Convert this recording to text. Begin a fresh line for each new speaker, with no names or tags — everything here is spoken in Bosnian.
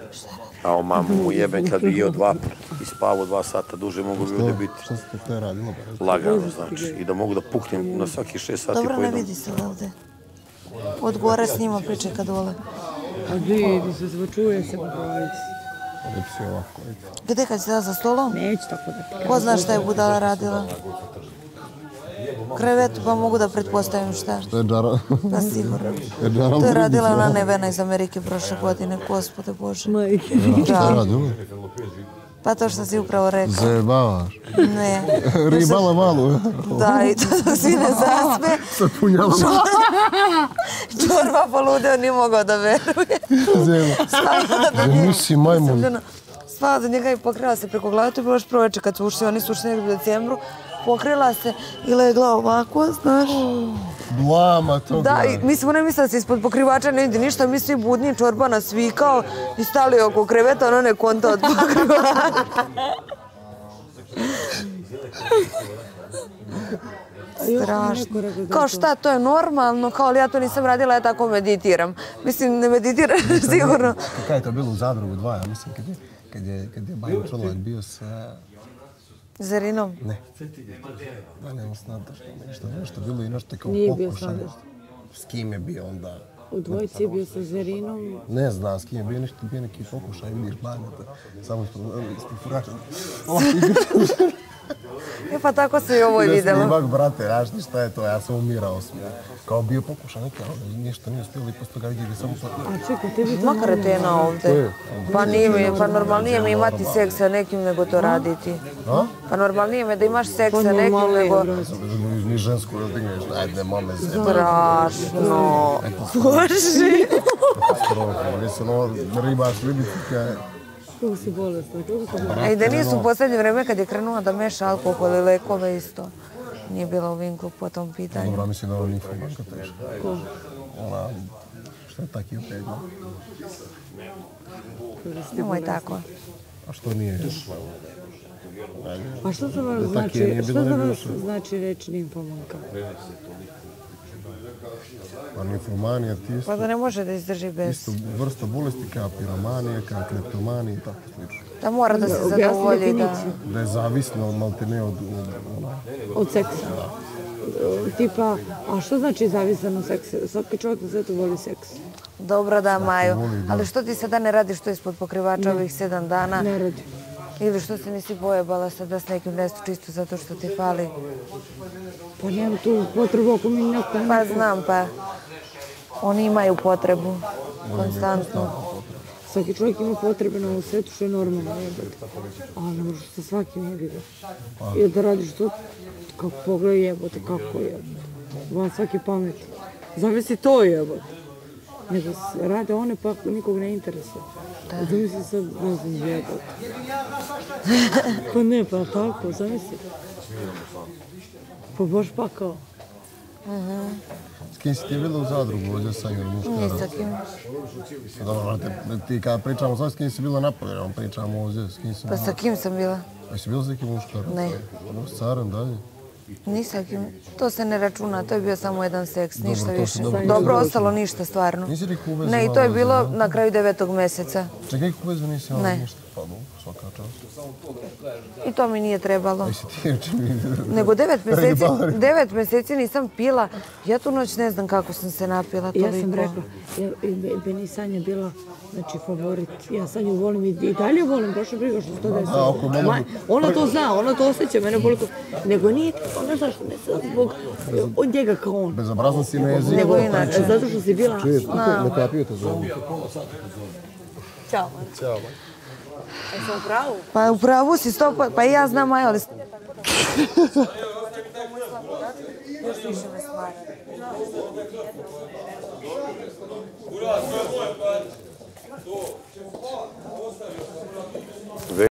A o mamu mu jebem kad bi jeo i spavao 2 sata duže, mogu bi ovdje biti
Šta se to radilo?
lagano, znači. I da mogu da puknem na svaki 6 sati
Dobro,
po
ne
jednom.
vidi se ovdje. Od gore s njima pričaj kad dole.
A vidi se, čuje se pogovoriti.
Ovdje si ovako.
Gdje kad si da za stolom?
Neću tako da ti
Ko zna šta je budala radila? Krevetu, pa mogu da pretpostavim šta.
To je džara.
Pa sigurno.
Džara
To je radila ona Nevena iz Amerike prošle godine, gospode Bože.
majke.
Šta je radilo?
Pa to što si upravo rekao.
Zajebavaš.
Ne.
Ribala malu.
Da, i to dok si ne zasme.
Sa punjala.
Čorba poludeo, nije mogao da veruje.
Nisi majmun.
Spava do njega i pokrila se preko glave, to je bilo još proveče kad su ušli, oni su ušli negdje u decembru. Pokrila se i legla ovako, znaš.
Blama toga.
Da, i mi smo ne mislili da se ispod pokrivača ne vidi ništa, mi svi budni, Čorba nas vikao i stali oko kreveta, ono ne konta od pokrivača. Strašno. Kao šta, to je normalno, kao ali ja to nisam radila, ja tako meditiram. Mislim, ne meditiram sigurno.
Kaj je to bilo u Zadrugu 2, ja mislim, kad je Bajo Čolak bio sa...
Zarinom?
Ne. Da, nema snadašta, nešto bilo i nešto kao
Nije bio
pokušaj.
snadašta.
S kim je bio onda?
U dvojici je bio sa Zarinom.
Ne znam s kim je bio, nešto bio neki pokušaj, vidiš Baneta, samo ispod furača.
E pa tako se i ovo je vidjelo.
Snimak, brate, znaš ti šta je to, ja sam umirao smije. Kao bio pokušaj neki, ali ništa nije uspjelo i posto ga vidjeli samo pa...
A čekaj, tebi to
Ma karetena ovdje. Pa nije mi, pa normalnije mi imati seks sa nekim nego to raditi. Pa normalnije mi da imaš seks sa nekim nego...
Ni žensku da digneš, ajde, mame se.
Strašno. Boži.
Nisam ovo ribaš, ribici kaj...
Kako si bolesna, kako si bolesna.
A i da nisu u posljednje vreme kad je krenula da meša alkohol i lekove isto. Nije bila u vinklu po tom pitanju.
Dobro, mislim da ovo nije informanka teška.
Ko?
Ona, šta je taki opet?
Nemoj tako.
A što nije?
A što za vas znači reč nimfomanka?
Pa ninfomanija ti
Pa da ne može da izdrži bez.
isto vrsta bolesti kao piromanija, kao kleptomanija i tako slično.
Da mora da se zadovolji da...
Da je zavisno maltene od...
Od seksa? Tipa, a što znači zavisan od seksa? Svaki čovjek na svijetu voli seks.
Dobro da, Maju. Ali što ti sada ne radiš to ispod pokrivača ovih 7 dana?
Ne radi.
Ili što se nisi pojebala sada s nekim mjestu čisto zato što ti fali?
Pa nemam tu potrebu ako mi neko...
Pa znam, pa oni imaju potrebu, konstantno.
Svaki čovjek ima potrebe na ovom svijetu što je normalno jebati. Ali ne možeš sa svakim jebati. I da radiš to, kako pogledaj jebate, kako jebate. Van svake pameti. Zavisi to jebate. Nego rade one pa nikog ne interesuje. Zamisli sad, ne znam, jebate. Pa ne, pa tako, zamisli. Pa baš pa kao.
S kim si ti bila u Zadrugu ovdje sa njom muškara?
Ni sa kim.
Dobro, ti kada pričamo sad s kim si bila napolje, pričamo ovdje, s kim si
Pa
bila?
sa kim sam bila?
A si bila s nekim muškarom?
Ne.
S carem dalje?
Ni sa kim. To se ne računa, to je bio samo jedan seks, ništa
to se
više.
dobro-
Dobro, ostalo ništa stvarno.
Nisi nikakvu vezu
Ne, i to je
imala
bilo
za-
na kraju 9. mjeseca.
Čekaj, kakvu vezu nisi imala
Ne.
ništa? Pa dobro, svaka čast.
I to mi nije trebalo.
Jesi ti čini...
Nego 9 mjeseci nisam pila. Ja tu noć ne znam kako sam se napila toliko.
Ja sam rekla, meni Sanja bila, znači, favorit. Ja Sanju volim i dalje volim, baš je briga što se to desilo. Ona to zna, ona to osjeća, mene boli ko... Nego nije, ona zašto ne sad zbog od njega kao on.
Bezobrazno si na jeziku.
Nego inače.
Zato što si bila...
Ne kapio te zove.
Ćao.
Ćao.
Jesam u pravu?
Pa u pravu si 100%, pa i ja znam Maja, ali... Još više me stvara.